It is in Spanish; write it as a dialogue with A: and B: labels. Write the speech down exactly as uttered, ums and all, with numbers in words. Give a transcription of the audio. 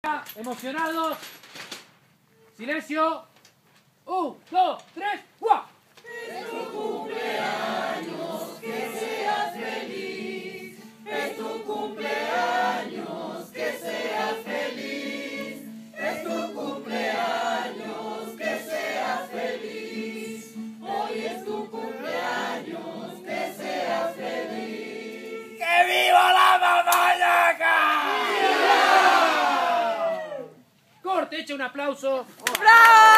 A: Emocionados. Silencio. Un, dos, tres, ¡guau!
B: Es tu cumpleaños, que seas feliz. Es tu cumpleaños, que seas feliz. Es tu cumpleaños, que seas feliz. Hoy es tu cumpleaños, que seas feliz.
C: ¡Que viva la mamañaca!
A: Corte, echa un aplauso.
C: ¡Bravo!